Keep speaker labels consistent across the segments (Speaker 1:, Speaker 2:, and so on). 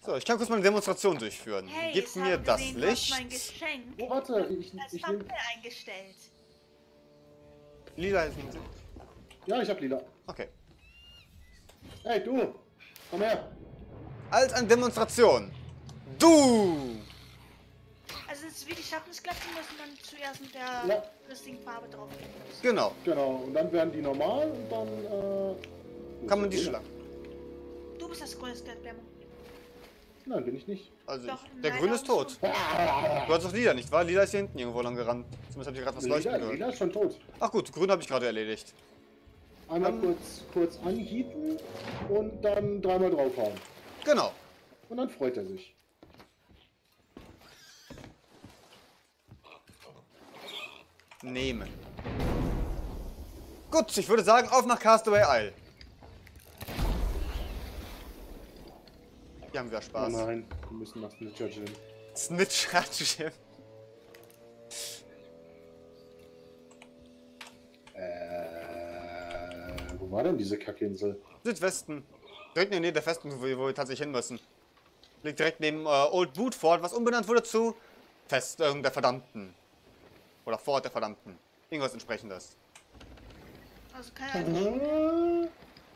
Speaker 1: So, ich kann kurz mal eine Demonstration durchführen.
Speaker 2: Hey,
Speaker 1: Gib
Speaker 2: ich
Speaker 1: mir
Speaker 2: habe
Speaker 1: das
Speaker 2: gesehen, du
Speaker 1: Licht.
Speaker 2: hast mein Geschenk
Speaker 3: Oh, warte,
Speaker 2: als
Speaker 3: ich nehme...
Speaker 2: Thumbnail eingestellt.
Speaker 1: Lila ist ein...
Speaker 3: Ja, ich hab lila.
Speaker 1: Okay.
Speaker 3: Hey, du! Komm her!
Speaker 1: Als eine Demonstration. Du!
Speaker 2: Also es ist wie die Schattensklasse, muss man zuerst mit der
Speaker 3: Ja.
Speaker 2: richtigen Farbe drauf gehen.
Speaker 1: Genau.
Speaker 3: Genau, und dann werden die normal und dann,
Speaker 1: Kann man die schlagen.
Speaker 2: Du bist das größte Dämon.
Speaker 3: Nein, bin ich nicht.
Speaker 1: Also,
Speaker 2: Doch,
Speaker 1: der
Speaker 2: nein,
Speaker 1: Grün ist
Speaker 2: auch
Speaker 1: tot.
Speaker 2: so.
Speaker 1: Du hast doch Lila, nicht wahr? Lila ist hier hinten irgendwo lang gerannt. Zumindest habe ich gerade was leuchten
Speaker 3: Lila,
Speaker 1: gehört.
Speaker 3: lila ist schon tot.
Speaker 1: Ach gut, Grün habe ich gerade erledigt.
Speaker 3: Einmal kurz anhieten und dann dreimal draufhauen.
Speaker 1: Genau.
Speaker 3: Und dann freut er sich.
Speaker 1: Nehmen. Gut, ich würde sagen, auf nach Castaway Isle. Hier haben wir
Speaker 3: Oh
Speaker 1: Spaß.
Speaker 3: nein, wir müssen nach Snitcher Gym.
Speaker 1: Snitcher Gym.
Speaker 3: Wo war denn diese Kackinsel?
Speaker 1: Südwesten. Direkt in der Nähe der Festung, wo wir tatsächlich hin müssen. Liegt direkt neben Old Boot Fort, was umbenannt wurde zu Festung der Verdammten. Oder Fort der Verdammten. Irgendwas entsprechendes.
Speaker 2: Also keine Ahnung.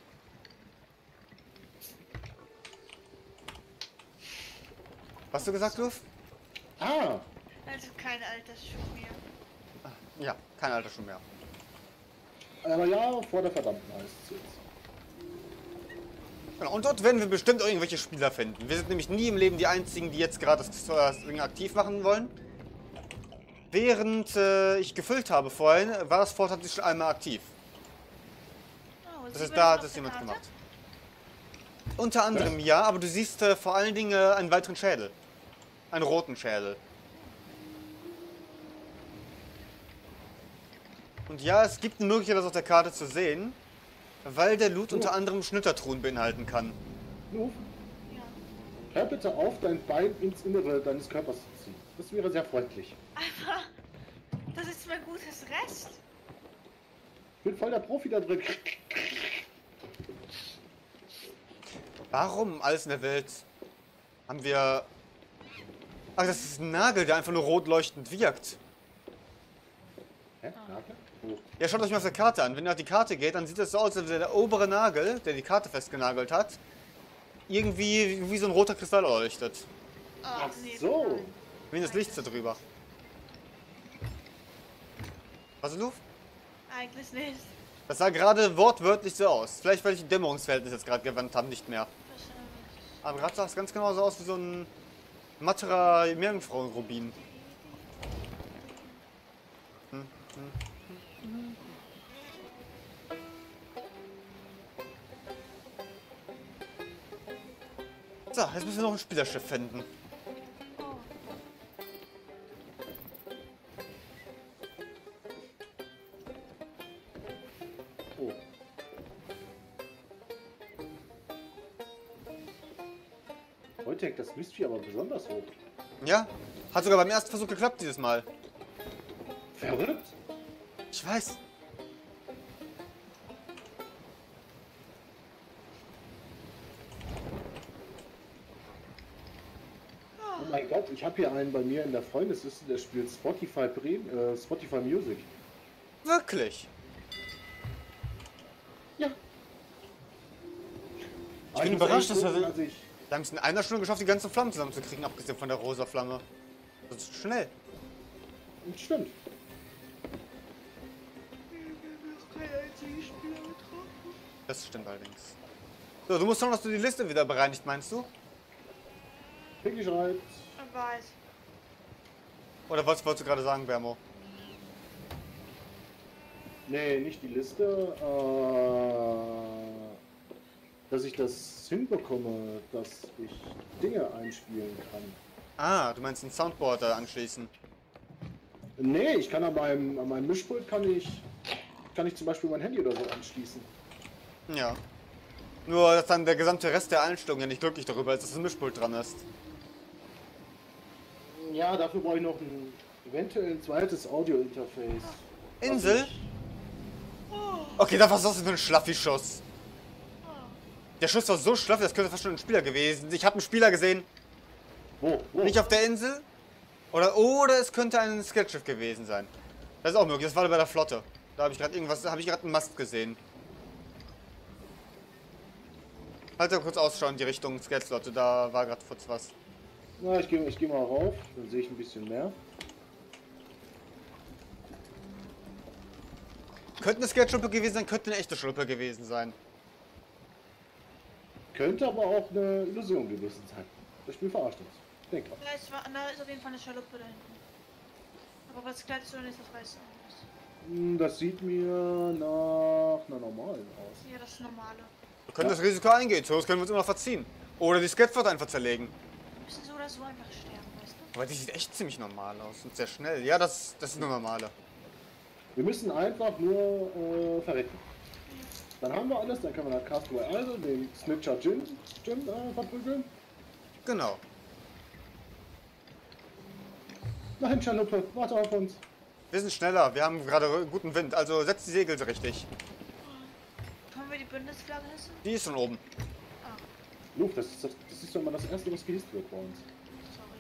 Speaker 1: Was hast du gesagt, Luff?
Speaker 3: Ah!
Speaker 2: Also keine Altersschule mehr.
Speaker 1: Ja, kein Alter schon mehr.
Speaker 3: Aber ja, vor der Verdammten heißt es jetzt.
Speaker 1: Genau, und dort werden wir bestimmt irgendwelche Spieler finden. Wir sind nämlich nie im Leben die Einzigen, die jetzt gerade das Ding aktiv machen wollen. Während ich gefüllt habe vorhin, war das Fort tatsächlich schon einmal aktiv.
Speaker 2: Oh,
Speaker 1: Das
Speaker 2: sieht
Speaker 1: ist
Speaker 2: man
Speaker 1: da,
Speaker 2: auf
Speaker 1: das ist
Speaker 2: der
Speaker 1: jemand
Speaker 2: Karte?
Speaker 1: gemacht. Unter anderem ja, aber du siehst vor allen Dingen einen weiteren Schädel. Einen roten Schädel. Und ja, es gibt eine Möglichkeit, das auf der Karte zu sehen, weil der Loot unter anderem Schnittertruhen beinhalten kann.
Speaker 3: Luff,
Speaker 2: Ja.
Speaker 3: hör bitte auf, dein Bein ins Innere deines Körpers zu ziehen. Das wäre sehr freundlich.
Speaker 2: Aber das ist mein gutes Rest.
Speaker 3: Ich bin voll der Profi da drin.
Speaker 1: Warum alles in der Welt haben wir... Ach, das ist ein Nagel, der einfach nur rot leuchtend wirkt.
Speaker 3: Hä? Nagel? Wo?
Speaker 1: Ja, schaut euch mal auf der Karte an. Wenn ihr auf die Karte geht, dann sieht es so aus, als wäre der obere Nagel, der die Karte festgenagelt hat, irgendwie wie so ein roter Kristall leuchtet.
Speaker 2: Ach,
Speaker 3: so.
Speaker 2: nein.
Speaker 1: Wie das Licht da drüber. Was ist Luft?
Speaker 2: Eigentlich nicht.
Speaker 1: Das sah gerade wortwörtlich so aus. Vielleicht, weil ich die Dämmerungsverhältnisse jetzt gerade gewandt habe, nicht mehr.
Speaker 2: Wahrscheinlich.
Speaker 1: Aber gerade sah es ganz genau so aus wie so ein matterer Meerjungfrau-Rubin. So, jetzt müssen wir noch ein Spielerschiff finden.
Speaker 2: Oh.
Speaker 3: Oh. Heute hängt das Mystery aber besonders hoch.
Speaker 1: Ja? Hat sogar beim ersten Versuch geklappt dieses Mal.
Speaker 3: Verrückt?
Speaker 1: Ich weiß.
Speaker 3: Oh mein Gott, ich habe hier einen bei mir in der Freundesliste, der spielt Spotify Spotify Music.
Speaker 1: Wirklich.
Speaker 3: Ja.
Speaker 1: Ich bin überrascht, dass wir...
Speaker 3: Also ich,
Speaker 1: Wir haben es in einer Stunde geschafft, die ganze Flamme zusammenzukriegen, abgesehen von der rosa Flamme. Das ist schnell.
Speaker 3: stimmt.
Speaker 1: Das stimmt allerdings. So, du musst schauen, dass du die Liste wieder bereinigt, meinst du?
Speaker 3: Piggy schreibt.
Speaker 2: Ich weiß.
Speaker 1: Oder was wolltest du gerade sagen, Bermo?
Speaker 3: Nee, nicht die Liste. Dass ich das hinbekomme, dass ich Dinge einspielen kann.
Speaker 1: Ah, du meinst ein Soundboard anschließen.
Speaker 3: Nee, ich kann an meinem Mischpult kann ich zum Beispiel mein Handy oder so anschließen.
Speaker 1: Ja. Nur, dass dann der gesamte Rest der Einstellungen ja nicht glücklich darüber ist, dass ein Mischpult dran ist.
Speaker 3: Ja, dafür brauche ich noch eventuell ein zweites Audio-Interface.
Speaker 1: Insel? Okay, das was ist das für ein Schlaffi-Schuss? Der Schuss war so schlaff, das könnte fast schon ein Spieler gewesen. Ich habe einen Spieler gesehen.
Speaker 3: Wo?
Speaker 1: Nicht auf der Insel. Oder es könnte ein Sketchschiff gewesen sein. Das ist auch möglich. Das war bei der Flotte. Da habe ich gerade irgendwas, da habe ich gerade einen Mast gesehen. Halt da kurz ausschauen in die Richtung Sketchlotte, da war gerade kurz was.
Speaker 3: Na, ich geh mal rauf, dann sehe ich ein bisschen mehr.
Speaker 1: Könnte eine Sketchschluppe gewesen sein, könnte eine echte Schluppe gewesen sein.
Speaker 3: Könnte aber auch eine Illusion gewesen sein. Das Spiel verarscht uns. Denk dran.
Speaker 2: Da ist auf jeden Fall eine Schaluppe da hinten. Aber was klar ist oder nicht, das weiß ich nicht.
Speaker 3: Das sieht mir nach einer normalen aus.
Speaker 2: Ja, das ist normale.
Speaker 1: Wir können das Risiko eingehen, sonst können wir uns immer noch verziehen. Oder die Sketchflotte einfach zerlegen.
Speaker 2: Wir müssen so oder so einfach sterben, weißt du?
Speaker 1: Aber die sieht echt ziemlich normal aus und sehr schnell. Ja, das ist eine normale.
Speaker 3: Wir müssen einfach nur verrecken. Dann haben wir alles, dann können wir nach Castaway Island den Snitcher Jim verprügeln.
Speaker 1: Genau.
Speaker 3: Nein, Schaluppe, warte auf uns.
Speaker 1: Wir sind schneller, wir haben gerade guten Wind, also setzt die Segel richtig.
Speaker 2: Können wir die Bündnisflagge hissen?
Speaker 1: Die ist schon oben.
Speaker 2: Ah,
Speaker 3: Luke, das ist doch mal das erste, was gehisst wird bei uns.
Speaker 2: sorry.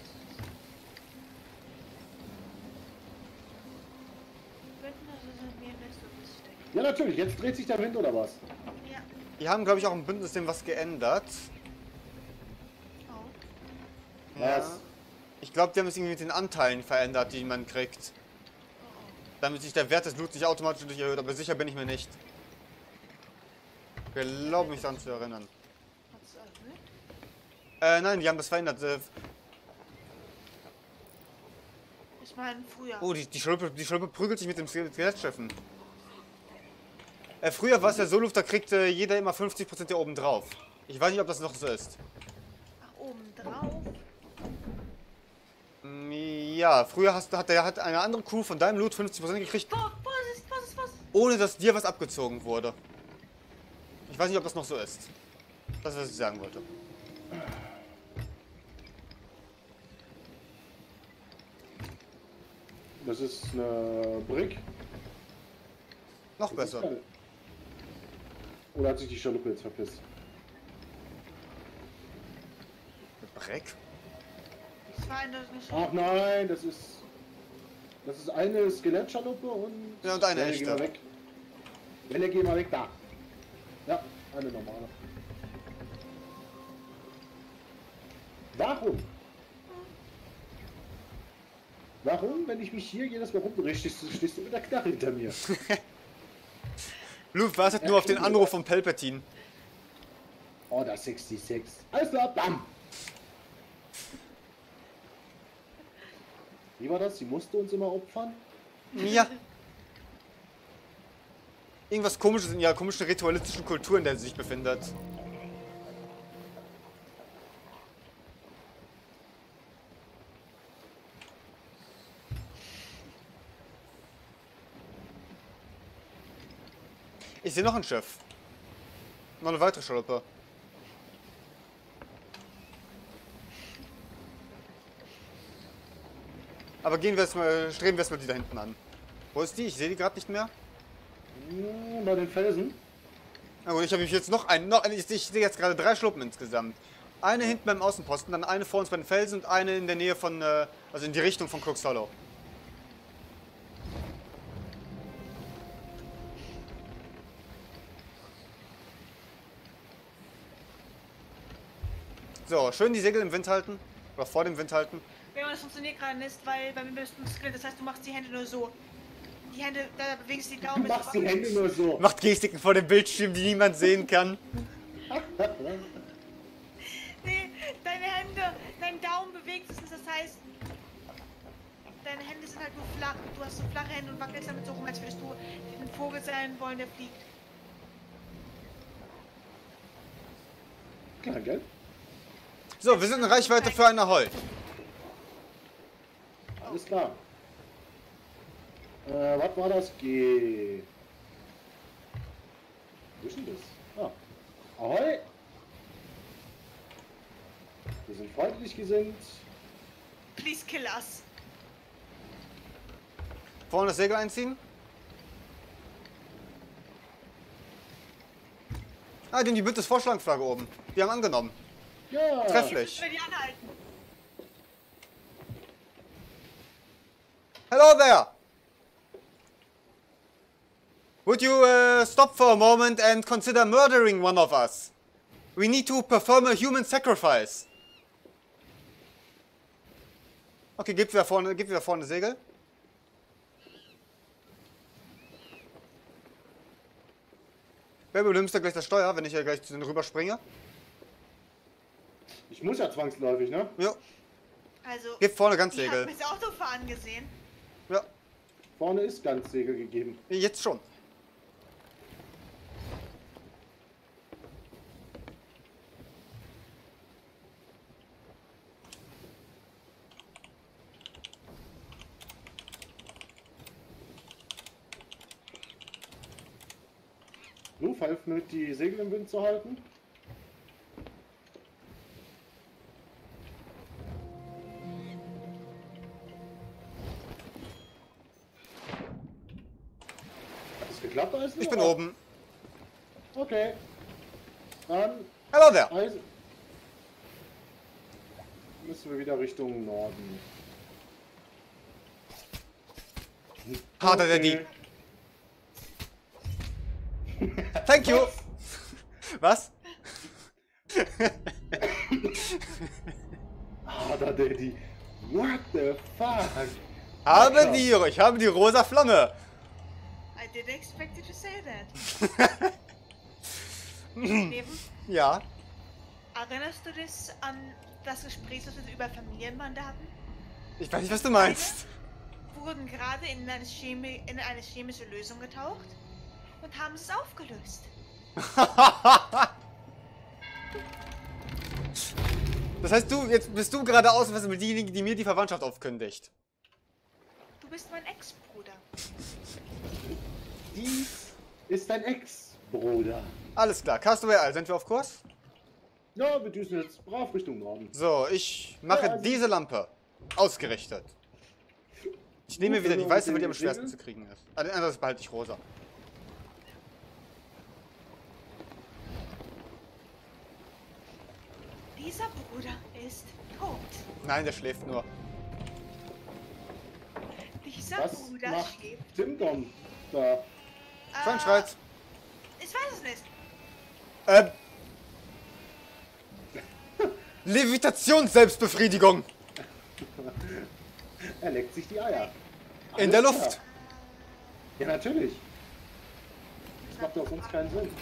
Speaker 2: Bündnisse sind mir nicht so wichtig.
Speaker 3: Ja, natürlich, jetzt dreht sich der Wind oder was?
Speaker 2: Ja.
Speaker 1: Die haben, glaube ich, auch im Bündnissystem was geändert.
Speaker 2: Oh.
Speaker 3: Was?
Speaker 1: Ich glaube, die haben es irgendwie mit den Anteilen verändert, die man kriegt. Damit sich der Wert des Bluts nicht automatisch durch erhöht, aber sicher bin ich mir nicht. Ich glaube mich daran zu erinnern.
Speaker 2: Hat's erhöht?
Speaker 1: Nein, die haben das verändert.
Speaker 2: Ich meine, früher.
Speaker 1: Oh, die Schluppe prügelt sich mit dem Skelettschiffen. Früher war es ja so, Luft, da kriegte jeder immer 50% hier oben drauf. Ich weiß nicht, ob das noch so ist.
Speaker 2: Ach, oben drauf.
Speaker 1: Ja, früher hat eine andere Crew von deinem Loot 50% gekriegt,
Speaker 2: Was?
Speaker 1: ohne dass dir was abgezogen wurde. Ich weiß nicht, ob das noch so ist. Das ist, was ich sagen wollte.
Speaker 3: Das ist eine Brick.
Speaker 1: Noch
Speaker 3: Das ist
Speaker 1: besser.
Speaker 3: keine- Oder hat sich die Schaluppe jetzt verpisst?
Speaker 1: Breck?
Speaker 2: Das war eine
Speaker 3: Ach nein, das ist eine Skelettschaluppe und...
Speaker 1: Ja, und eine
Speaker 3: Welle,
Speaker 1: echte.
Speaker 3: geh mal weg. Welle, geh mal weg, da. Ja, eine normale. Warum? Warum, wenn ich mich hier jedes Mal rumdrehe, stehst du mit der Knarre hinter mir?
Speaker 1: Luke wartet nur auf den Anruf von Palpatine.
Speaker 3: Order 66. Alles klar, bam! Wie war das? Sie musste uns immer opfern?
Speaker 1: Ja. Irgendwas Komisches in ihrer komischen ritualistischen Kultur, in der sie sich befindet. Ich sehe noch ein Schiff. Noch eine weitere Schaluppe. Aber streben wir erstmal die da hinten an. Wo ist die? Ich sehe die gerade nicht mehr.
Speaker 3: Bei den Felsen.
Speaker 1: Na gut, ich habe jetzt ich sehe jetzt gerade 3 Schluppen insgesamt. Eine hinten beim Außenposten, dann eine vor uns bei den Felsen und eine in der Nähe von, also in die Richtung von Crooks Hollow. So, schön die Segel im Wind halten. Oder vor dem Wind halten.
Speaker 2: Ja, das funktioniert gerade nicht, weil bei mir bist du ein Skill. Das heißt, du machst die Hände nur so. Die Hände, da bewegst du die
Speaker 3: Du
Speaker 2: Daumen.
Speaker 3: machst die Hände nur so.
Speaker 1: Macht Gestiken vor dem Bildschirm, die niemand sehen kann.
Speaker 2: Nee, deine Hände, dein Daumen bewegt sich nicht. Das heißt, deine Hände sind halt nur flach. Du hast so flache Hände und wackelst damit so rum, als würdest du ein Vogel sein wollen, der fliegt.
Speaker 3: Klar, gell?
Speaker 1: So, wir sind in Reichweite für ein Ahoi.
Speaker 3: Alles klar. Was war das? G. Wo ist denn das? Ah. Ahoi! Wir sind freundlich gesinnt.
Speaker 2: Please kill us.
Speaker 1: Vorne das Segel einziehen. Ah, die Bündnisvorschlagflagge oben. Die haben angenommen.
Speaker 3: Ja.
Speaker 1: Trefflich.
Speaker 2: Will die anhalten.
Speaker 1: Hello there! Would you stop for a moment and consider murdering one of us? We need to perform a human sacrifice. Okay, gib wieder vorne Segel. Wer übernimmst da gleich das Steuer, wenn ich hier gleich zu denen rüberspringe?
Speaker 3: Ich muss ja zwangsläufig, ne?
Speaker 1: Ja.
Speaker 2: Also,
Speaker 1: Gib vorne
Speaker 2: ich
Speaker 1: Ganzsegel.
Speaker 2: habe mir das Autofahren gesehen.
Speaker 1: Ja.
Speaker 3: Vorne ist ganz Segel gegeben.
Speaker 1: Jetzt schon.
Speaker 3: So, half mit die Segel im Wind zu halten. Hat es geklappt, Eisen?
Speaker 1: Ich bin
Speaker 3: oder?
Speaker 1: oben.
Speaker 3: Okay. Dann
Speaker 1: Hello there.
Speaker 3: Eisen. Müssen wir wieder Richtung Norden.
Speaker 1: Harder Daddy. Thank you. Was?
Speaker 3: Harder Daddy. What the fuck?
Speaker 1: Ich habe die rosa Flamme.
Speaker 2: I didn't expect you to say that. Neben,
Speaker 1: Ja.
Speaker 2: erinnerst du dich an das Gespräch, das wir über Familienbande hatten?
Speaker 1: Ich weiß nicht, was du meinst.
Speaker 2: Wurden gerade in eine chemische Lösung getaucht und haben es aufgelöst.
Speaker 1: Das heißt, jetzt bist du gerade ausgewiesen mit diejenigen, die mir die Verwandtschaft aufkündigt.
Speaker 2: Du bist mein Ex-Bruder.
Speaker 3: Dies ist dein Ex-Bruder.
Speaker 1: Alles klar. Castaway Isle, sind wir auf Kurs?
Speaker 3: Ja, wir düsen jetzt brav Richtung Norden.
Speaker 1: So, ich mache
Speaker 3: Ja, also-
Speaker 1: diese Lampe. Ausgerichtet. Ich nehme wieder die weiße, weil die am schwersten zu kriegen ist. Ah, den anderen behalte ich rosa.
Speaker 2: Dieser Bruder ist tot.
Speaker 1: Nein, der schläft nur.
Speaker 2: Dieser
Speaker 3: Was
Speaker 2: Bruder
Speaker 3: macht
Speaker 2: schläft.
Speaker 3: Timdom da?
Speaker 1: Fein schreit.
Speaker 2: Ich weiß es nicht.
Speaker 1: Levitation-Selbstbefriedigung.
Speaker 3: Er leckt sich die Eier.
Speaker 1: In der
Speaker 3: Alles
Speaker 1: Luft.
Speaker 3: klar. Ja, natürlich. Das macht doch sonst keinen Sinn.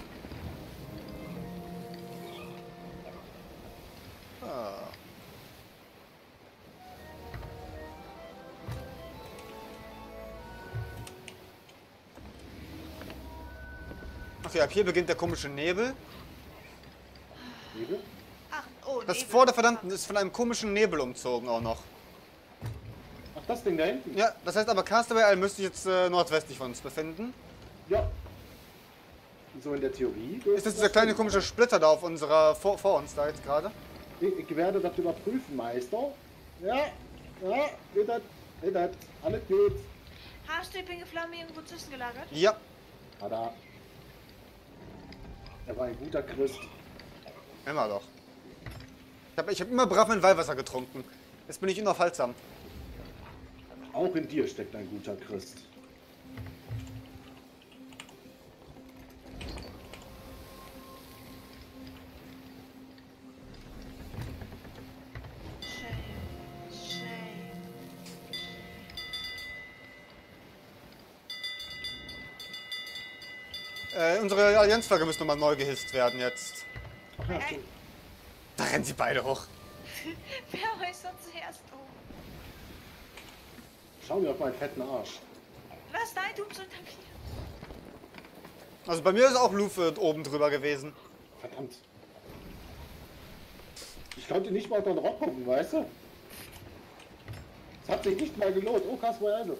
Speaker 1: Okay, ab hier beginnt der komische Nebel.
Speaker 3: Nebel?
Speaker 2: Ach, oh,
Speaker 1: Das
Speaker 2: Nebel.
Speaker 1: vor der Verdammten ist von einem komischen Nebel umzogen auch noch.
Speaker 3: Ach, das Ding da hinten?
Speaker 1: Ja, das heißt aber Castaway Isle müsste sich jetzt nordwestlich von uns befinden.
Speaker 3: Ja. So in der Theorie.
Speaker 1: Ist das dieser kleine komische Splitter da auf unserer, vor uns da jetzt gerade?
Speaker 3: Ich werde das überprüfen, Meister. Ja, geht das, alles gut.
Speaker 2: Hast du die pinke Flamme irgendwo zwischengelagert?
Speaker 1: Ja.
Speaker 3: Tada. Er war ein guter Christ.
Speaker 1: Immer doch. Ich hab immer brav mein Weihwasser getrunken. Jetzt bin ich unaufhaltsam.
Speaker 3: Auch in dir steckt ein guter Christ.
Speaker 2: Shame.
Speaker 1: Unsere Allianzflagge müsste nochmal neu gehisst werden jetzt.
Speaker 3: Ach ja,
Speaker 2: Hey.
Speaker 1: Da rennen sie beide hoch.
Speaker 2: Wer ist sonst zuerst oben?
Speaker 3: schau mir auf meinen fetten Arsch.
Speaker 2: Was? Nein, du bist unter mir.
Speaker 1: Also bei mir ist auch Lufe oben drüber gewesen.
Speaker 3: Verdammt. Ich konnte nicht mal unter den Rock gucken, weißt du? Es hat sich nicht mal gelohnt. Oh, Castaway Isle.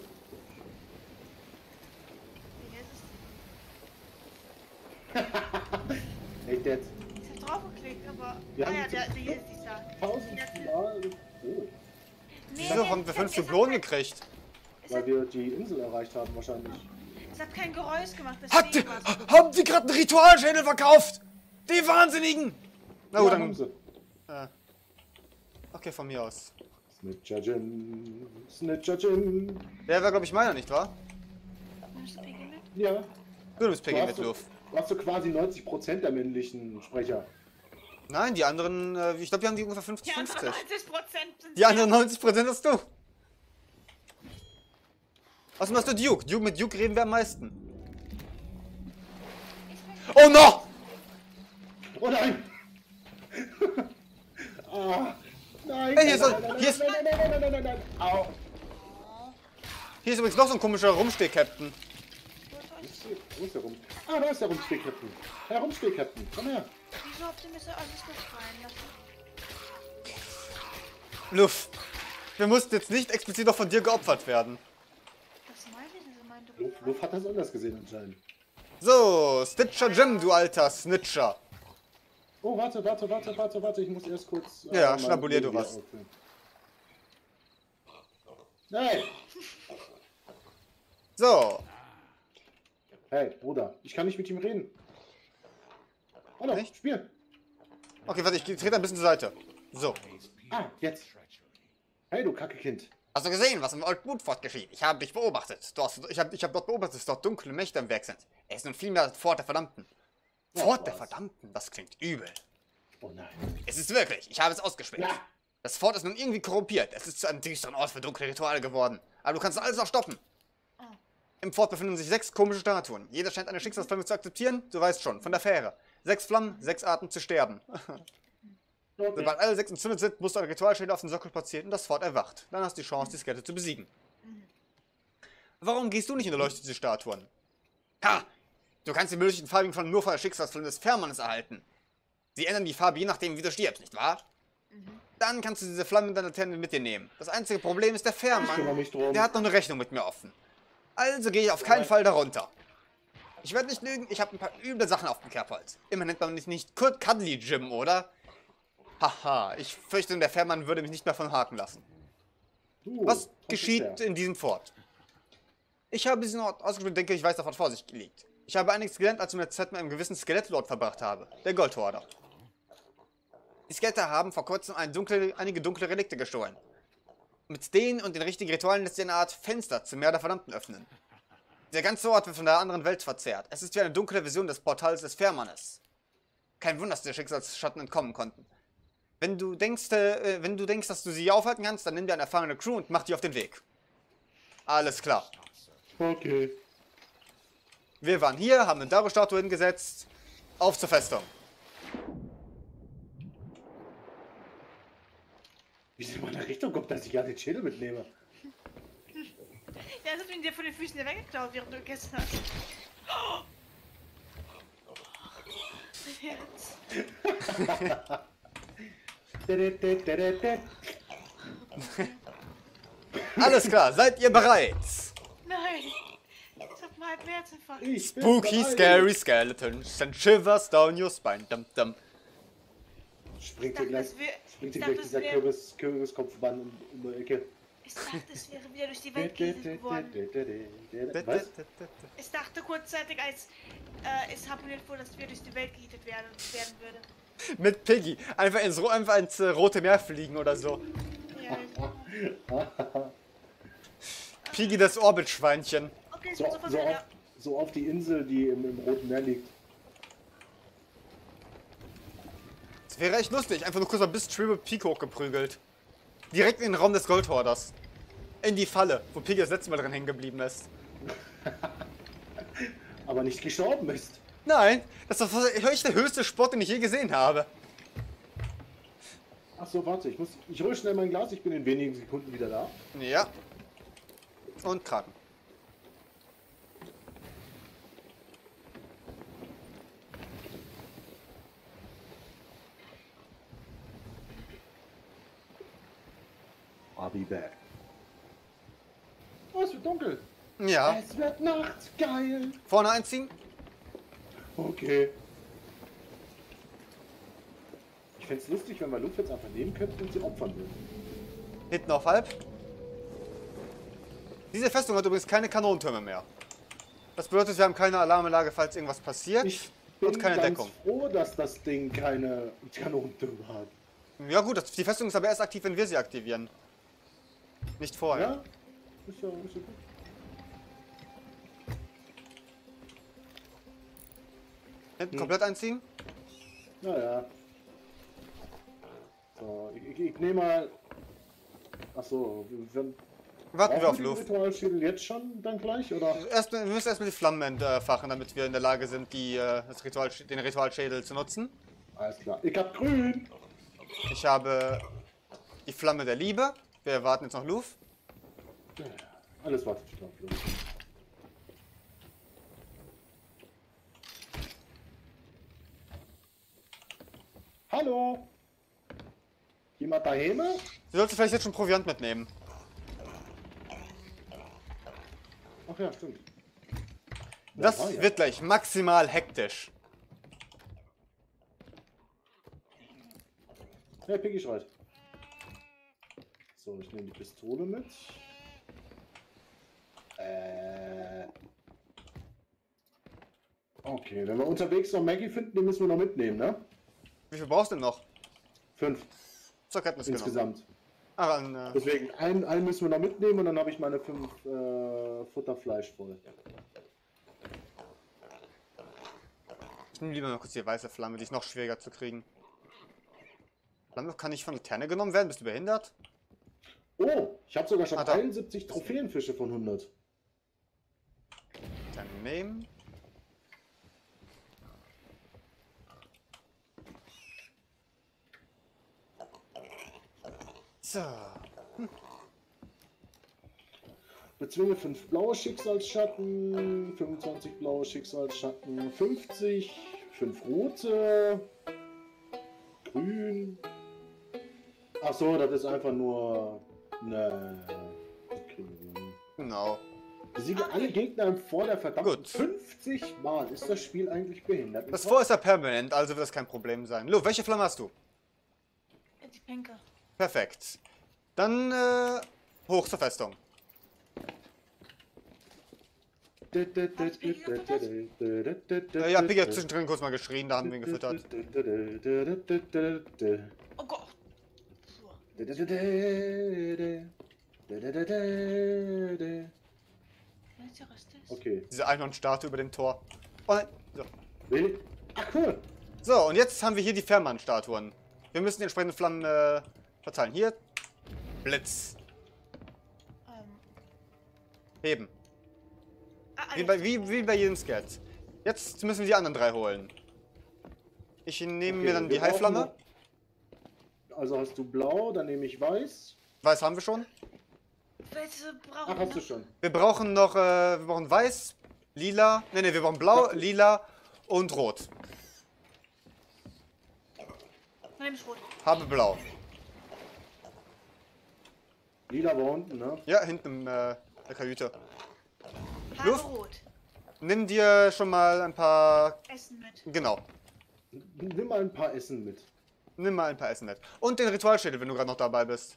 Speaker 2: Wie heißt es?
Speaker 3: Echt jetzt?
Speaker 2: Ich hab draufgeklickt, aber.
Speaker 3: Wir haben
Speaker 2: ja,
Speaker 3: jetzt
Speaker 2: die ist dieser.
Speaker 3: 1000 Mal. Oh,
Speaker 1: Wieso haben wir 5 Dublonen gekriegt?
Speaker 3: weil wir die Insel erreicht haben wahrscheinlich.
Speaker 2: Es hat kein Geräusch gemacht.
Speaker 1: Haben
Speaker 2: deswegen war's so.
Speaker 1: die gerade einen Ritualschädel verkauft? Die Wahnsinnigen! Na
Speaker 3: Ja,
Speaker 1: gut,
Speaker 3: haben
Speaker 1: dann...
Speaker 3: sie.
Speaker 1: Okay, von mir aus.
Speaker 3: Snitcher-Jin. Snitcher-Jin.
Speaker 1: Der war, glaube ich, meiner, nicht wahr?
Speaker 2: Nimmst du Piggy mit?
Speaker 3: Ja.
Speaker 1: Du bist Peggy
Speaker 3: Du
Speaker 1: mit
Speaker 3: hast,
Speaker 1: Luft.
Speaker 3: du hast so quasi 90% der männlichen Sprecher.
Speaker 1: Nein, die anderen, ich glaube, wir haben die ungefähr
Speaker 2: Die
Speaker 1: 50-50.
Speaker 2: anderen 90% sind
Speaker 1: Die anderen 90% hast du. Außerdem hast du Duke. Mit Duke reden wir am meisten. Oh no!
Speaker 3: Oh nein! Ah, nein!
Speaker 1: Hey, hier ist-
Speaker 3: nein,
Speaker 1: hier ist-
Speaker 3: nein, nein, nein, nein, nein, nein, nein, au!
Speaker 1: Hier ist übrigens noch so ein komischer Rumsteh-Captain.
Speaker 3: Wo ist der rum? Ah, da ist der Rumsteh-Captain. Herr Rumsteh-Captain, komm her.
Speaker 2: Wieso habt ihr mir so alles gefallen lassen?
Speaker 1: Luff, wir mussten jetzt nicht explizit noch von dir geopfert werden.
Speaker 2: Das meinte ich nicht, so meinte
Speaker 3: Luff hat das anders gesehen anscheinend.
Speaker 1: So, Stitcher Jim, du alter Snitcher.
Speaker 3: Oh, warte, ich muss erst kurz...
Speaker 1: Ja,
Speaker 3: mein
Speaker 1: schnabulier du
Speaker 3: Video
Speaker 1: was.
Speaker 3: aufhören. Nein!
Speaker 1: So,
Speaker 3: Hey, Bruder, ich kann nicht mit ihm reden. Hallo,
Speaker 1: Nicht?
Speaker 3: spielen.
Speaker 1: okay, warte, ich trete ein bisschen zur Seite. So.
Speaker 3: Ah, jetzt. Hey, du Kackekind.
Speaker 1: Hast du gesehen, was im Old Bootfort geschieht? Ich habe dich beobachtet. Ich hab dort beobachtet, dass dort dunkle Mächte am Werk sind. Er ist nun vielmehr Fort der Verdammten. Fort der
Speaker 3: was?
Speaker 1: Verdammten? Das klingt übel.
Speaker 3: Oh nein.
Speaker 1: Es ist wirklich. Ich habe es ausgespäht.
Speaker 3: Ja.
Speaker 1: Das Fort ist nun irgendwie korrumpiert. Es ist zu einem düsteren Ort für dunkle Rituale geworden. Aber du kannst alles noch stoppen. Im Fort befinden sich 6 komische Statuen. Jeder scheint eine Schicksalsflamme zu akzeptieren. Du weißt schon, von der Fähre. 6 Flammen, 6 Arten zu sterben.
Speaker 3: Okay.
Speaker 1: Sobald alle 6 entzündet sind, musst du ein Ritualschild auf den Sockel platzieren und das Fort erwacht. Dann hast du die Chance, die Skelette zu besiegen. Warum gehst du nicht in der Leuchte diese Statuen? Ha! Du kannst die möglichen farbigen Flammen nur von der Schicksalsflamme des Fährmannes erhalten. Sie ändern die Farbe je nachdem, wie du stirbst, nicht wahr? Dann kannst du diese Flammen in deiner Laterne mit dir nehmen. Das einzige Problem ist der
Speaker 3: kümmere
Speaker 1: Fährmann.
Speaker 3: mich drum.
Speaker 1: Der hat noch eine Rechnung mit mir offen. Also gehe ich auf keinen Fall darunter. Ich werde nicht lügen, ich habe ein paar üble Sachen auf dem Kerbholz. Immer nennt man mich nicht Kurt Cuddly Jim, oder? Haha, ich fürchte, der Fährmann würde mich nicht mehr von Haken lassen.
Speaker 3: Du,
Speaker 1: Was
Speaker 3: ist
Speaker 1: geschieht
Speaker 3: der?
Speaker 1: in diesem Fort? Ich habe diesen Ort ausgespielt und denke, ich weiß, was vor sich liegt. Ich habe einiges gelernt, als ich meine Zeit mit einem gewissen Skelettlord verbracht habe. Der Goldhorder. Die Skelette haben vor kurzem einige dunkle Relikte gestohlen. Mit denen und den richtigen Ritualen lässt sich eine Art Fenster zum Meer der Verdammten öffnen. Der ganze Ort wird von der anderen Welt verzehrt. Es ist wie eine dunkle Vision des Portals des Fährmannes. Kein Wunder, dass die Schicksalsschatten entkommen konnten. Wenn du denkst, dass du sie aufhalten kannst, dann nimm dir eine erfahrene Crew und mach die auf den Weg. Alles klar.
Speaker 3: Okay.
Speaker 1: Wir waren hier, haben eine Daro-Statue hingesetzt. Auf zur Festung.
Speaker 3: Wie es in meine Richtung kommt, dass ich ja den Schädel mitnehme.
Speaker 2: Ja, das hat ihn dir von den Füßen weggeklaut, während du gegessen hast. Jetzt.
Speaker 1: Alles klar, seid ihr bereit?
Speaker 2: Nein. Ich hab mal halb Herzinfarkt.
Speaker 3: Ich bin
Speaker 1: Spooky,
Speaker 3: bereit.
Speaker 1: scary skeletons send shivers down your spine. Dum, dum.
Speaker 3: Springt
Speaker 2: Ich
Speaker 3: dir
Speaker 2: dachte,
Speaker 3: gleich,
Speaker 2: das
Speaker 3: springt dir
Speaker 2: ich
Speaker 3: gleich
Speaker 2: dachte,
Speaker 3: dieser
Speaker 2: das wär-
Speaker 3: Kürbiskopfmann um die Ecke.
Speaker 2: Ich dachte, es wäre wieder durch die Welt gejätet worden.
Speaker 3: Was?
Speaker 2: Ich dachte kurzzeitig, als es harmoniert wurde, dass wir durch die Welt gejätet werden würde.
Speaker 1: Mit Piggy. Einfach ins Rote Meer fliegen oder so.
Speaker 2: Ja,
Speaker 1: Piggy das Orbitschweinchen.
Speaker 2: okay, ich
Speaker 3: So,
Speaker 2: bin so verwirrt.
Speaker 3: so auf die Insel, die im Roten Meer liegt.
Speaker 1: Das wäre echt lustig. Einfach nur kurz mal bis Triple Peak hochgeprügelt. Direkt in den Raum des Goldhorders. In die Falle, wo Piggy das letzte Mal drin hängen geblieben ist.
Speaker 3: Aber nicht gestorben ist.
Speaker 1: Nein, das ist echt der höchste Sport, den ich je gesehen habe.
Speaker 3: Achso, warte, ich hole schnell mein Glas, ich bin in wenigen Sekunden wieder da.
Speaker 1: Ja. Und Kraken.
Speaker 3: I'll be back. Oh, es wird dunkel.
Speaker 1: Ja.
Speaker 3: Es wird nachts, geil.
Speaker 1: Vorne einziehen.
Speaker 3: Okay. Ich fände es lustig, wenn wir Luft jetzt einfach nehmen könnten und sie opfern würden.
Speaker 1: Hinten auf halb. Diese Festung hat übrigens keine Kanonentürme mehr. Das bedeutet, wir haben keine Alarmanlage, falls irgendwas passiert.
Speaker 3: bin
Speaker 1: und keine
Speaker 3: ganz
Speaker 1: Deckung.
Speaker 3: froh, dass das Ding keine Kanonentürme hat.
Speaker 1: Ja gut, die Festung ist aber erst aktiv, wenn wir sie aktivieren. Nicht vorher.
Speaker 3: Ja? Ist ja gut.
Speaker 1: Hinten komplett einziehen?
Speaker 3: Naja. So, ich nehme mal. Achso,
Speaker 1: Warten wir auf Luft.
Speaker 3: Ritualschädel jetzt schon dann gleich, oder?
Speaker 1: Wir müssen erstmal die Flammen entfachen, damit wir in der Lage sind, den Ritualschädel zu nutzen.
Speaker 3: Alles klar. Ich hab grün.
Speaker 1: Ich habe die Flamme der Liebe. Wir warten jetzt noch Luft.
Speaker 3: Alles wartet drauf. Hallo? Jemand daheim?
Speaker 1: Du solltest vielleicht jetzt schon Proviant mitnehmen.
Speaker 3: Ach ja, stimmt.
Speaker 1: Das
Speaker 3: Ja.
Speaker 1: wird gleich maximal hektisch.
Speaker 3: Hey, Piggy schreit. So, ich nehme die Pistole mit. Okay, wenn wir unterwegs noch Maggie finden, die müssen wir noch mitnehmen, ne?
Speaker 1: Wie viel brauchst du denn noch?
Speaker 3: 5
Speaker 1: Zur Kenntnis genommen.
Speaker 3: insgesamt.
Speaker 1: Ah, dann,
Speaker 3: Deswegen, einen müssen wir noch mitnehmen und dann habe ich meine 5 Futterfleisch voll.
Speaker 1: ich nehme lieber noch kurz die weiße Flamme, die ist noch schwieriger zu kriegen. Flamme kann nicht von Laterne genommen werden? Bist du behindert?
Speaker 3: Oh, ich habe sogar schon
Speaker 1: Ah, da.
Speaker 3: 71 Trophäenfische von 100.
Speaker 1: Dann nehmen. So.
Speaker 3: Bezwinge 5 blaue Schicksalsschatten, 25 blaue Schicksalsschatten, 50, 5 rote, grün. Ach so, das ist einfach nur eine. Okay.
Speaker 1: Genau.
Speaker 3: Besiege alle Gegner im Vor der verdammten
Speaker 1: Gut.
Speaker 3: 50 Mal. Ist das Spiel eigentlich behindert?
Speaker 1: Das Vor ist ja permanent, also wird das kein Problem sein. Lu, welche Flamme hast du?
Speaker 2: Die Pinke.
Speaker 1: Perfekt. Dann hoch zur Festung. Ja, Piggy hat zwischendrin kurz mal geschrien, da haben wir ihn gefüttert.
Speaker 2: Oh Gott. Puh. Weißt du, was das ist?
Speaker 3: Okay.
Speaker 1: Diese Einhornstatue über dem Tor. Oh nein. So.
Speaker 3: Really? Ach cool.
Speaker 1: So, und jetzt haben wir hier die Fährmann-Statuen. Wir müssen die entsprechenden Flammen verteilen. Hier. Blitz. Heben. Wie bei jedem Skat. Jetzt müssen wir die anderen 3 holen. Ich nehme mir dann die Heilflamme.
Speaker 3: Also hast du blau, dann nehme ich weiß.
Speaker 1: Weiß haben wir schon.
Speaker 2: Welche brauchen
Speaker 3: Ach, hast du schon.
Speaker 1: Wir brauchen noch, wir brauchen weiß, lila, wir brauchen blau, lila und rot.
Speaker 2: Nimm ich rot.
Speaker 1: Habe blau.
Speaker 3: Lila war unten, ne?
Speaker 1: Ja, hinten in der Kajüte.
Speaker 2: Habe
Speaker 1: Luft?
Speaker 2: rot.
Speaker 1: Nimm dir schon mal ein paar,
Speaker 2: Essen mit.
Speaker 1: genau,
Speaker 3: Nimm mal ein paar Essen mit.
Speaker 1: nimm mal ein paar Essen mit. Und den Ritualschädel, wenn du gerade noch dabei bist.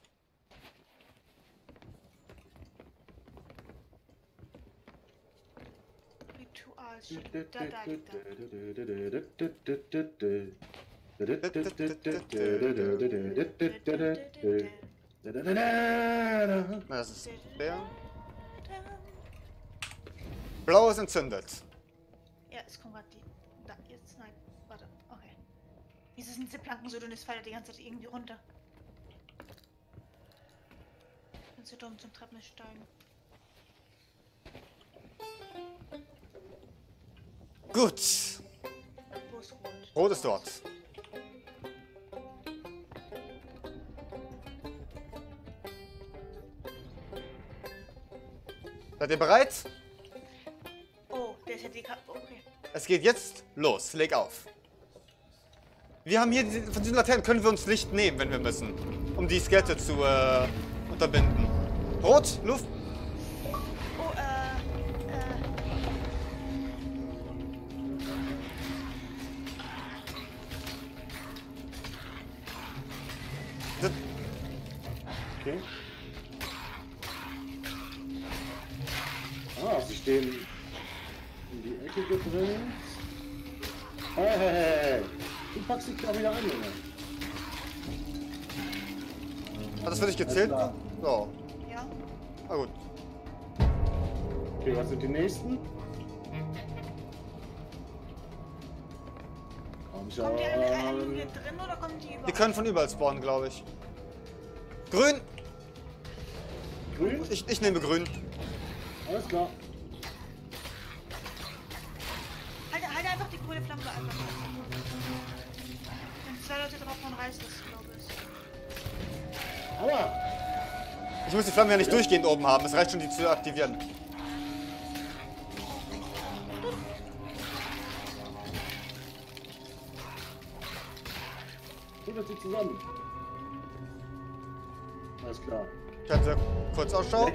Speaker 2: Ritual.
Speaker 1: Das ist der. Blau ist entzündet.
Speaker 2: Ja, es kommt gerade die. Da, jetzt, nein. Warte, okay. Wieso sind diese Planken so dünn? Es fällt die ganze Zeit irgendwie runter. Bin zu dumm zum Treppensteigen.
Speaker 1: Gut.
Speaker 2: Wo ist rot?
Speaker 1: Rot ist dort. Seid ihr bereit?
Speaker 2: Oh, der ist ja die okay.
Speaker 1: Es geht jetzt los. Leg auf. Wir haben hier, von diesen Laternen können wir uns Licht nehmen, wenn wir müssen. Um die Skelette zu unterbinden. Rot, Luft.
Speaker 2: Oh,
Speaker 3: Okay. Ah, sie stehen in die Ecke gedrängt. Hey. Du packst dich doch wieder an, Junge.
Speaker 1: Hat das für dich gezählt?
Speaker 3: Alles klar.
Speaker 1: So.
Speaker 2: Ja.
Speaker 1: Na gut.
Speaker 3: Okay, was sind die nächsten? Komm schon.
Speaker 2: Kommt die alle hier drin oder kommen die überall?
Speaker 1: Die können von überall spawnen, glaube ich. Grün!
Speaker 3: Grün?
Speaker 1: Ich nehme grün.
Speaker 3: Alles klar.
Speaker 2: Halt einfach die grüne Flamme einfach. Wenn 2 Leute drauf von reißt das, glaube ich.
Speaker 3: Aber.
Speaker 1: Ich muss die Flamme ja nicht durchgehend oben haben. Es reicht schon, die zu aktivieren.
Speaker 3: Rüttelt sie zusammen. Alles klar.
Speaker 1: Ich hatte kurz Ausschau.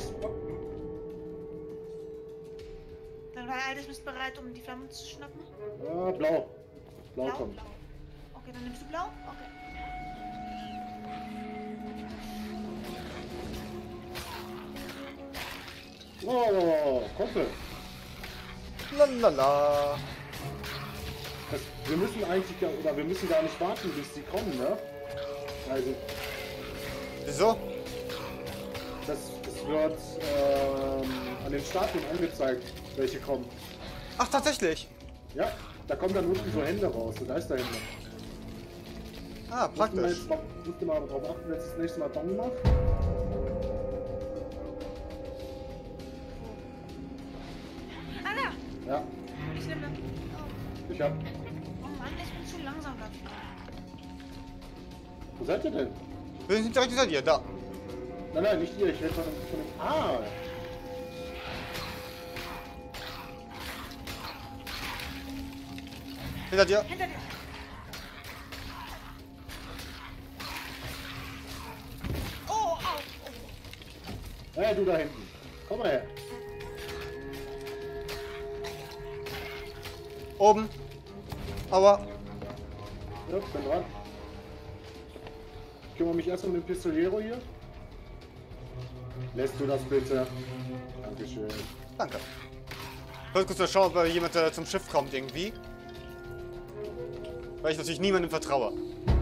Speaker 2: Dann war alles bist bereit, um die Flamme zu schnappen?
Speaker 3: Ah, blau. Blau kommt.
Speaker 2: Blau. Okay, dann nimmst du blau? Okay.
Speaker 3: Oh, Kumpel.
Speaker 1: Lalala.
Speaker 3: Wir müssen eigentlich gar, oder wir müssen gar nicht warten, bis die kommen, ne? Also,
Speaker 1: Wieso?
Speaker 3: das wird an den Statuen angezeigt, welche kommen.
Speaker 1: Ach, tatsächlich.
Speaker 3: Ja, da kommen dann unten so Hände raus. Und da ist der Hände.
Speaker 1: Ah, praktisch.
Speaker 3: Musst du mal darauf achten, wenn ich das nächste Mal Tommy mache.
Speaker 2: Ah, da!
Speaker 3: Ja,
Speaker 2: Ich nehme. Oh.
Speaker 3: ich hab.
Speaker 2: Oh Mann, ich bin zu langsam dafür.
Speaker 3: Wo seid ihr denn?
Speaker 1: Wir sind direkt hinter dir, da.
Speaker 3: Nein, nicht ihr, ich rede von dem. Ah!
Speaker 1: Hinter dir.
Speaker 2: Hinter dir! Oh, au! Oh.
Speaker 3: Hey, du da hinten. Komm mal her.
Speaker 1: Oben. Aua.
Speaker 3: Ja, bin dran. Ich kümmere mich erst um den Pistoliero hier. Lässt du das bitte? Dankeschön.
Speaker 1: Danke. Ich wollte kurz mal schauen, ob jemand zum Schiff kommt irgendwie. Weil ich natürlich niemandem vertraue.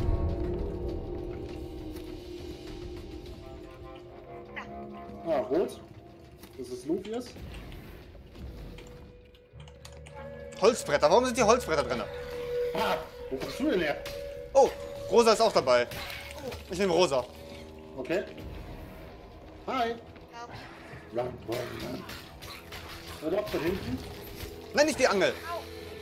Speaker 3: Ah, rot. Das ist Lufius.
Speaker 1: Holzbretter. Warum sind die Holzbretter drin?
Speaker 3: Ah, wo kommst du denn her?
Speaker 1: Oh, Rosa ist auch dabei. Ich nehme Rosa.
Speaker 3: Okay. Hi.
Speaker 2: Ja.
Speaker 3: Run, run, run. Und ab von hinten.
Speaker 1: Nein, nicht die Angel.
Speaker 2: Au!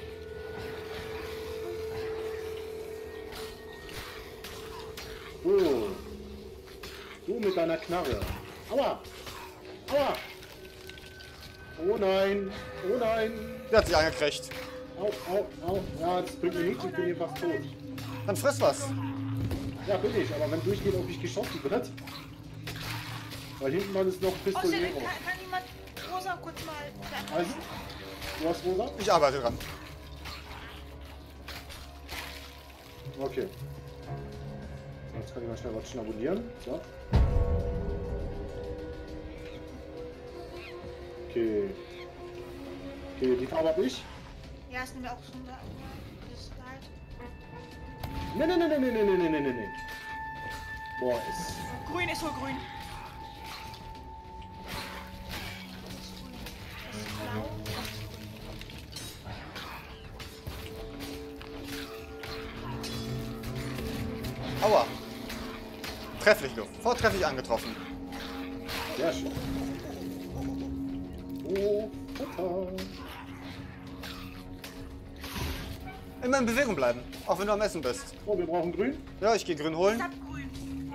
Speaker 3: Oh. Du mit deiner Knarre. Aua. Aua. Oh nein. Oh nein.
Speaker 1: Der hat sich angekriegt.
Speaker 3: Au, au, au. Ja, das bringt mir nichts. Ich bin hier fast tot.
Speaker 1: Dann friss was.
Speaker 3: Ja, bin ich. Aber wenn durchgeht, ob ich geschossen wird. Weil hinten mal ist noch
Speaker 2: Außerdem
Speaker 3: Pistolero.
Speaker 2: kann jemand Rosa kurz mal.
Speaker 3: Also, du hast Rosa?
Speaker 1: Ich arbeite dran.
Speaker 3: Okay. Jetzt kann ich mal schnell was schnabulieren. So. Okay. Okay, die Farbe hab ich.
Speaker 2: Ja, ist mir auch schon da. Das ist halt.
Speaker 3: Nee. Boah, ist.
Speaker 2: Grün ist wohl grün. Das ist grün. Das ist blau.
Speaker 1: Aua. Trefflich, Luft. Vortrefflich angetroffen.
Speaker 3: Sehr schön. Oh, Futter.
Speaker 1: Immer in Bewegung bleiben. Auch wenn du am Essen bist.
Speaker 3: Oh, wir brauchen grün.
Speaker 1: Ja, ich gehe grün
Speaker 2: Ich
Speaker 1: holen.
Speaker 2: hab grün.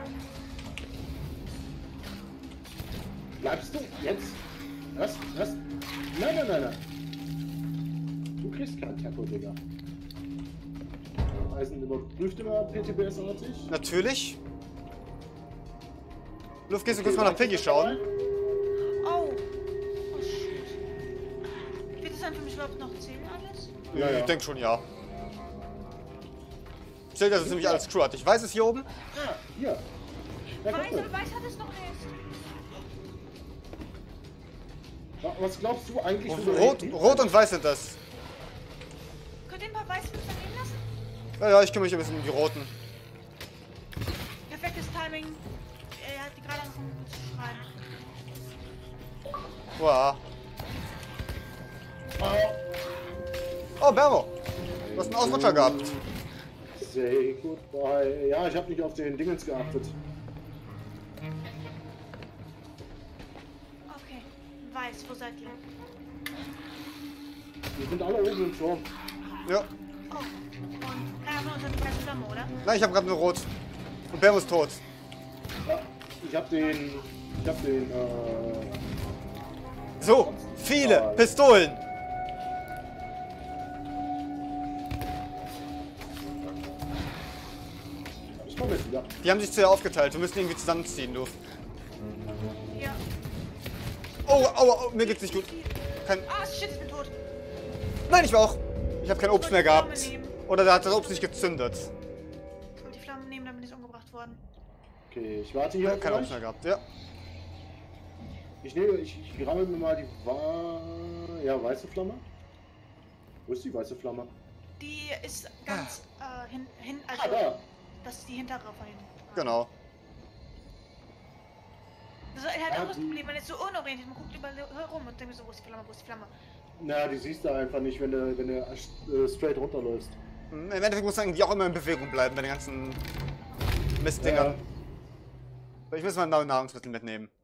Speaker 3: Bleibst du? Jetzt? Was? Nein. Du kriegst kein Tempo, Digga. Eisen überprüft immer PTBS-artig.
Speaker 1: Natürlich. Luft, gehst du kurz mal nach Piggy schauen?
Speaker 2: Oh. Oh shit. Wird es dann für mich überhaupt noch zählen alles?
Speaker 3: Ja.
Speaker 1: Ich denke schon, ja. Zählt das ist nämlich alles Crew. Ich weiß es hier oben.
Speaker 3: Ah, hier. Ja,
Speaker 2: Weiß
Speaker 3: guck mal.
Speaker 2: hat es noch nicht.
Speaker 3: Was glaubst du eigentlich? wo du
Speaker 1: Rot,
Speaker 3: hinten-
Speaker 1: Rot und Weiß sind das.
Speaker 2: Könnt ihr ein paar Weißwürfel nehmen
Speaker 1: Ja, ich kümmere mich ein bisschen um die Roten.
Speaker 2: Perfektes Timing. Er hat die gerade angefangen zu schreiben.
Speaker 1: Wow. Oh, Bermo. Du hast einen Ausrutscher gehabt.
Speaker 3: Say goodbye. Ja, ich habe nicht auf den Dingens geachtet.
Speaker 2: Okay. Weiß, wo seid ihr?
Speaker 3: Die sind alle oben im Turm.
Speaker 1: Ja.
Speaker 2: Oh. Und keiner von uns hat die weiße Flamme, oder?
Speaker 1: Nein, ich habe gerade nur Rot. Und Bermo ist tot.
Speaker 3: Ja, ich hab den.
Speaker 1: So, viele Pistolen.
Speaker 3: Ich komm jetzt wieder.
Speaker 1: Die haben sich zu sehr aufgeteilt. Wir müssen irgendwie zusammenziehen, du.
Speaker 2: Ja.
Speaker 1: Oh, aua, mir geht's nicht gut. Kein...
Speaker 2: Ah, shit, ich bin tot.
Speaker 1: Nein, ich war auch. Ich habe kein Obst mehr gehabt.
Speaker 2: Flamme nehmen.
Speaker 1: Oder da hat das Obst nicht gezündet.
Speaker 2: Ich wollte die Flamme nehmen, dann bin ich umgebracht worden.
Speaker 3: Okay, ich warte hier auf
Speaker 1: Kein Obst
Speaker 3: euch.
Speaker 1: mehr gehabt, ja.
Speaker 3: Ich rammel mir mal die weiße Flamme. Wo ist die weiße Flamme?
Speaker 2: Die ist ganz also
Speaker 3: Da.
Speaker 2: das ist die hintere von hinten.
Speaker 1: Genau.
Speaker 2: Das ist halt
Speaker 3: Ah,
Speaker 2: auch das
Speaker 3: die-
Speaker 2: Problem, man ist so unorientiert, man guckt überall herum und denkt so, wo ist die Flamme, wo ist die Flamme?
Speaker 3: Na, die siehst du einfach nicht, wenn du straight runterläufst.
Speaker 1: Im Endeffekt muss man irgendwie auch immer in Bewegung bleiben bei den ganzen Mistdingern.
Speaker 3: Ja.
Speaker 1: Ich muss mal Nahrungsmittel mitnehmen.